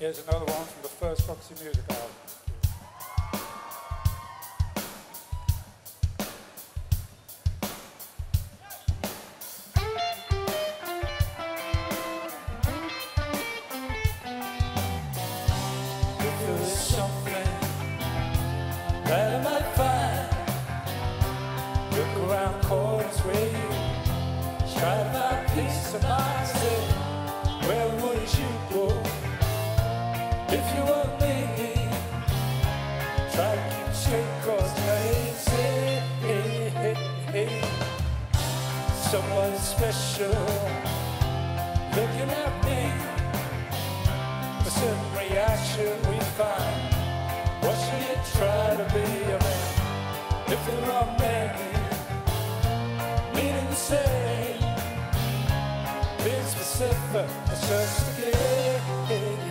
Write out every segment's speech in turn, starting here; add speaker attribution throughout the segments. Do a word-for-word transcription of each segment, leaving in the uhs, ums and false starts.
Speaker 1: Here's another one from the first Foxy Music album. If there's something that I might find, look around corners where you try to find peace of mind. Say, where would you go if you were me? Try to keep straight, cause I say, hey, hey, hey, someone special looking at me. A certain reaction we find. What should you try to be a man if you're a man? Meaning the same, being specific, it's just a game.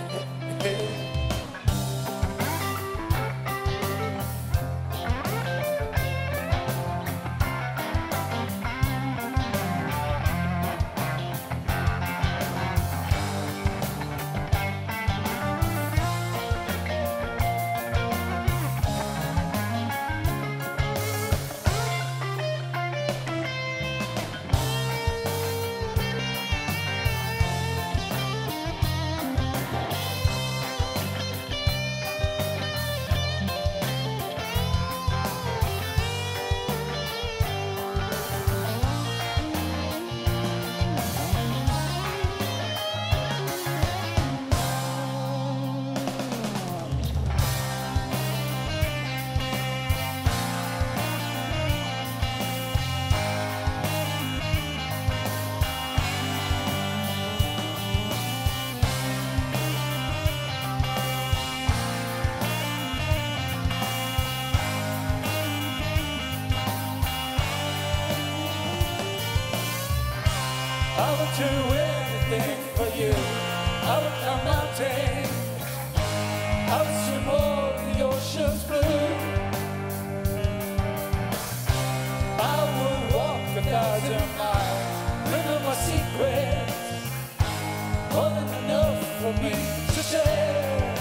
Speaker 1: I would do anything for you. I would climb mountains. I would swim over the ocean's blue. I would walk a thousand miles, living my secrets, more than enough for me to share.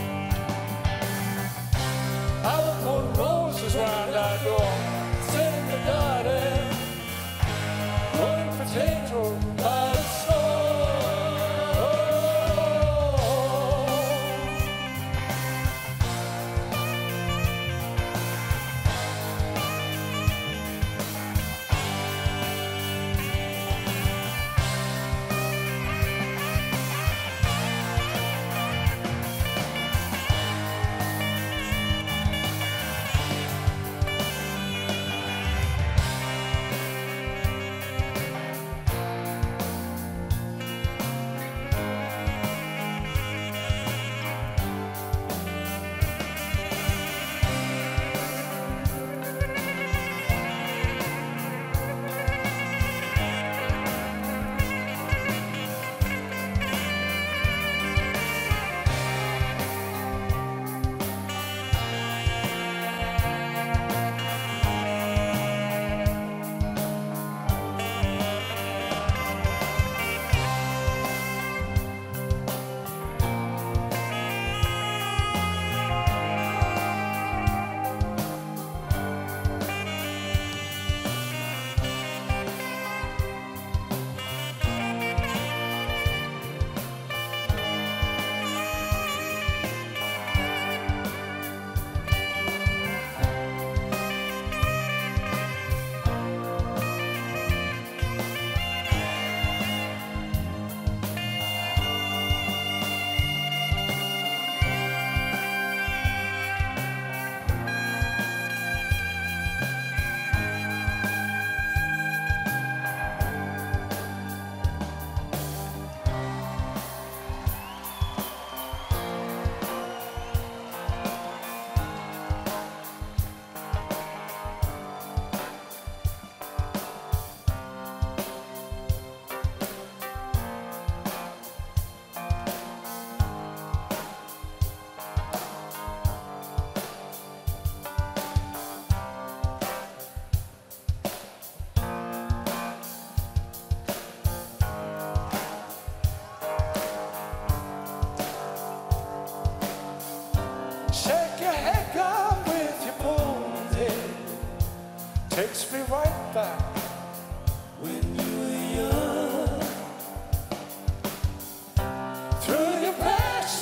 Speaker 1: I would put roses round our door, sit in the garden, growing potatoes.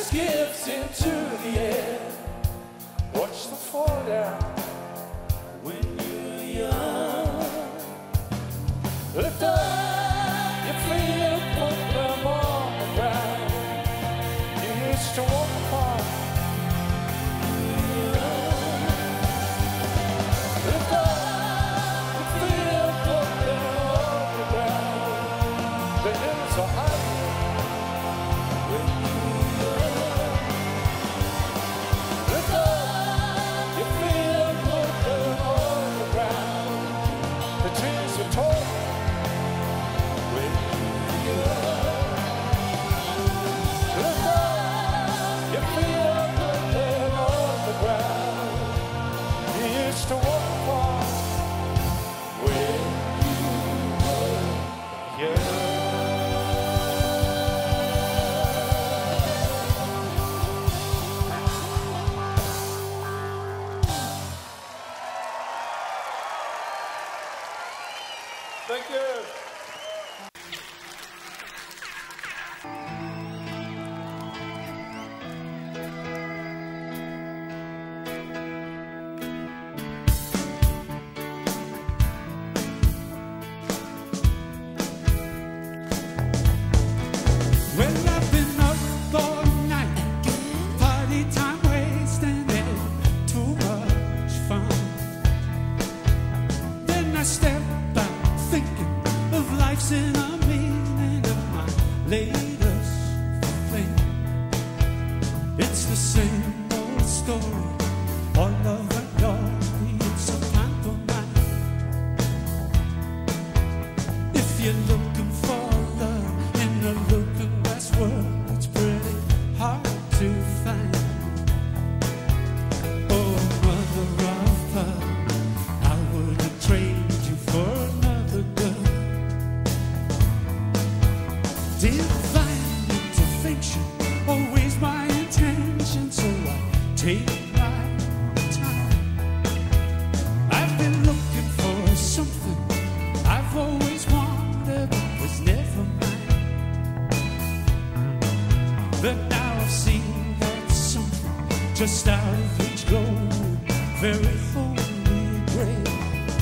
Speaker 1: skips into the air. Watch the fall down when you're young. Lift up your feet and put them on the ground. You used to walk apart. Lift up your feet and put them on the ground. The hills are high. To walk apart when you were young. Thank you.
Speaker 2: In a meaning of my latest thing. It's the same old story, all love and glory, it's a pantomime. If you're looking for love in a looking glass world, it's pretty hard to find. Oh, mother of pearl, I wouldn't trade you for another girl. Divine intervention, always my intention, so I take my time. I've been looking for something I've always wanted, but was never mine. But now I've seen that something just out of reach glowing, very holy grail.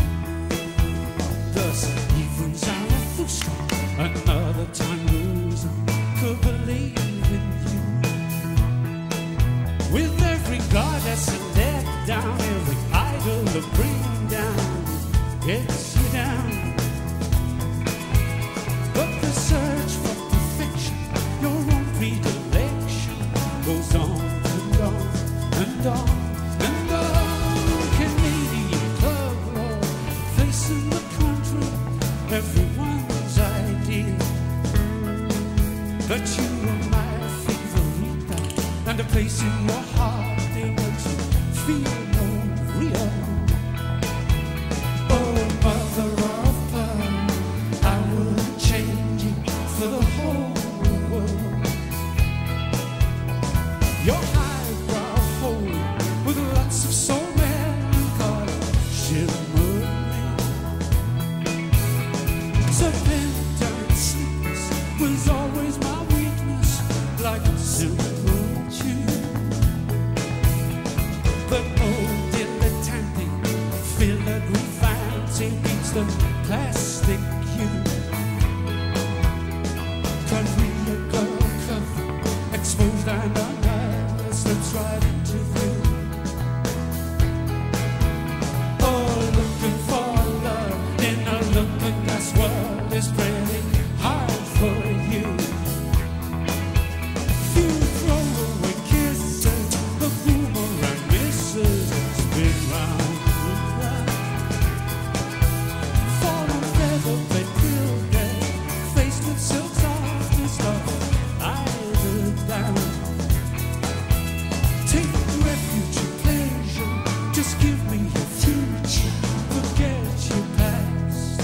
Speaker 2: Thus, evens are a full stop, another time losing, could believe in you. With every goddess and let down, every idol of bringing down gets you down. But the search for perfection, your own predilection, goes on and on and on and on. Canadian club lord, facing the country, everyone's idea. But you are my favorita, and a place in your heart that makes you feel more real. Oh, mother of pearl, I wouldn't change you for the whole world. Your highbrow holy, with lots of soul melancholy shimmering. Serpentine sleepiness was always my weakness, like a simple tune. But oh, dilettante, filigree fancy beats the plastic hue. Korea girl cover, exposed and unmasked, slips right into view. Oh, looking for love in a looking glass world is pretty hard for you. You throw away kisses, the boomerang misses, spin round and round. Fall on feather bed building, faced with silk soft and stuff, either down. Take refuge in pleasure, just give me your future, forget your past.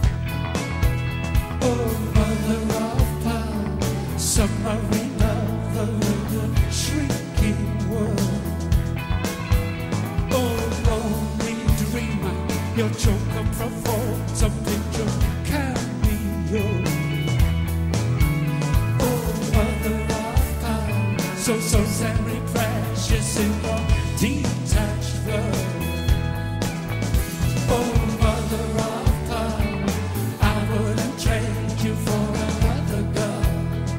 Speaker 2: Oh, mother of pearl, submarine lover in the shrinking world. Oh, lonely dreamer, your joker provokes a picture cameo. Oh, mother of pearl, so, so very precious in your detached world. Oh, mother of pearl, I wouldn't trade you for another girl.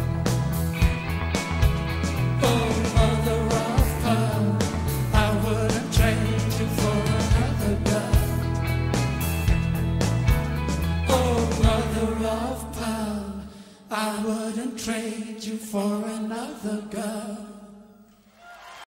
Speaker 2: Oh, mother of pearl, I wouldn't trade you for another girl. Oh, mother of pearl, I wouldn't trade you for another girl.